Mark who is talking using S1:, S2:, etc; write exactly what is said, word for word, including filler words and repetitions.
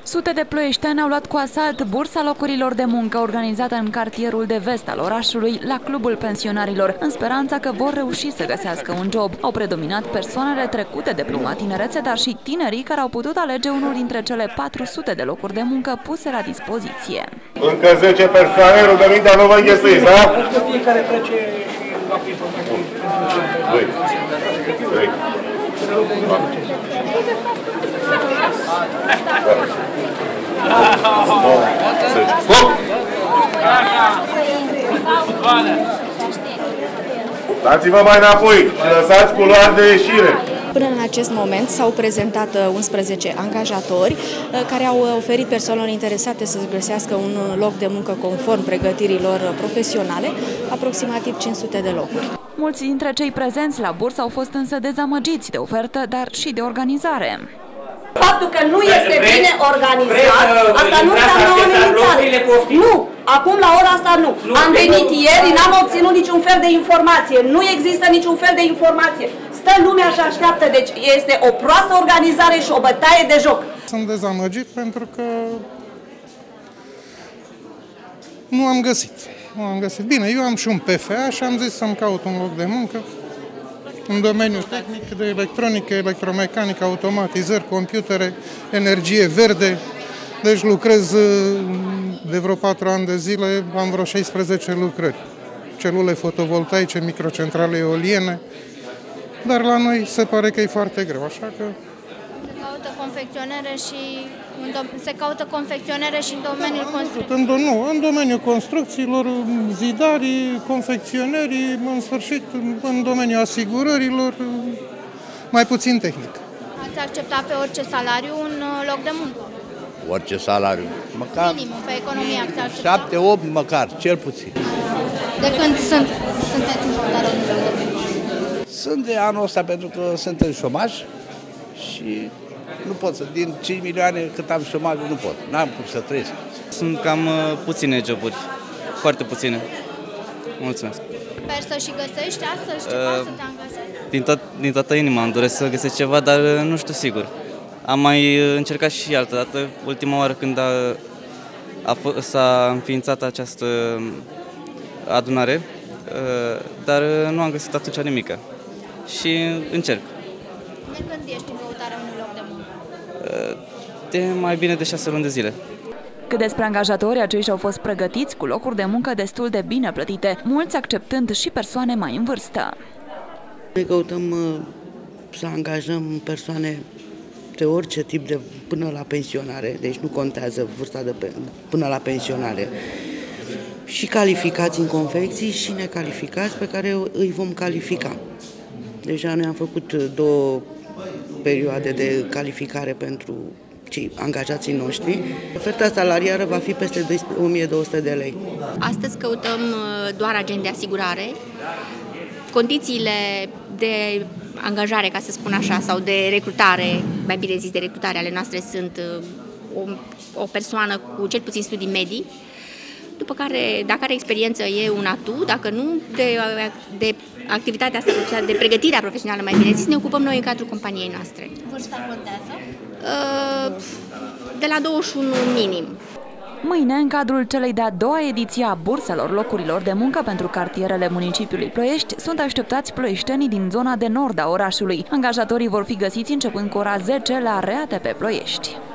S1: Sute de ploieșteni au luat cu asalt bursa locurilor de muncă organizată în cartierul de vest al orașului la Clubul Pensionarilor, în speranța că vor reuși să găsească un job. Au predominat persoanele trecute de pluma tinerețe, dar și tinerii care au putut alege unul dintre cele patru sute de locuri de muncă puse la dispoziție.
S2: Încă zece persoane, rugămintea nu vă înghesuiți, da?
S3: Fiecare trece și va fi
S2: Doi. Trei. Dați-vă mai înapoi și lăsați culoare de ieșire.
S4: Până în acest moment s-au prezentat unsprezece angajatori care au oferit persoanelor interesate să găsească un loc de muncă conform pregătirilor profesionale, aproximativ cinci sute de locuri.
S1: Mulți dintre cei prezenți la bursă au fost însă dezamăgiți de ofertă, dar și de organizare.
S5: Faptul că nu este bine organizat, asta nu înseamnă o amenințare. Nu! Acum, la ora asta, nu. Am venit ieri, n-am obținut niciun fel de informație. Nu există niciun fel de informație. Stă lumea și așteaptă. Deci este o proastă organizare și o bătaie de joc.
S6: Sunt dezamăgit pentru că nu am găsit. Nu am găsit. Bine, eu am și un P F A și am zis să-mi caut un loc de muncă în domeniul tehnic, de electronică, electromecanică, automatizări, computere, energie verde. Deci lucrez de vreo patru ani de zile, am vreo șaisprezece lucrări. Celule fotovoltaice, microcentrale eoliene, dar la noi se pare că e foarte greu, așa că...
S7: Se caută confecționare și în, se caută confecționare și în domeniul construcției.
S6: În, nu, în domeniul construcțiilor, zidarii, confecționării, în sfârșit, în domeniul asigurărilor, mai puțin tehnic.
S7: Ați acceptat pe orice salariu un loc de muncă?
S8: Orice salariu. Măcar
S7: minimum pe economie ați acceptat?
S8: șapte opt măcar, cel puțin.
S7: De când sunt, sunteți în căutarea unui loc de muncă?
S8: Sunt de anul ăsta pentru că sunt în șomaj și nu pot să, din cinci milioane cât am șomaj, nu pot. N-am cum să trăiesc.
S9: Sunt cam uh, puține joburi, foarte puține. Mulțumesc.
S7: Sper să și găsești astăzi ceva, uh, să te angajezi?
S9: Din, tot, din toată inima îmi doresc să găsesc ceva, dar uh, nu știu sigur. Am mai încercat și altă dată, ultima oară când a, a s-a înființat această adunare, uh, dar nu am găsit atunci nimică. Și încerc.
S7: De când ești în căutarea unui loc de muncă?
S9: De mai bine de șase luni de zile.
S1: Cât despre angajatori, aceștia au fost pregătiți cu locuri de muncă destul de bine plătite, mulți acceptând și persoane mai în vârstă.
S10: Noi căutăm să angajăm persoane de orice tip de până la pensionare, deci nu contează vârsta de pe, până la pensionare. Și calificați în confecții și necalificați pe care îi vom califica. Deja noi am făcut două perioade de calificare pentru cei angajații noștri. Oferta salariară va fi peste o mie două sute de lei.
S11: Astăzi căutăm doar agent de asigurare. Condițiile de angajare, ca să spun așa, sau de recrutare, mai bine zis de recrutare ale noastre, sunt o, o persoană cu cel puțin studii medii, după care, dacă are experiență, e un atu, dacă nu, de, de activitatea asta, de pregătirea profesională, mai bine zis, ne ocupăm noi în cadrul companiei noastre.
S7: Vârsta contează?
S11: De la douăzeci și unu minim.
S1: Mâine, în cadrul celei de-a doua ediție a burselor locurilor de muncă pentru cartierele municipiului Ploiești, sunt așteptați ploieștenii din zona de nord a orașului. Angajatorii vor fi găsiți începând cu ora zece la R A T P Ploiești.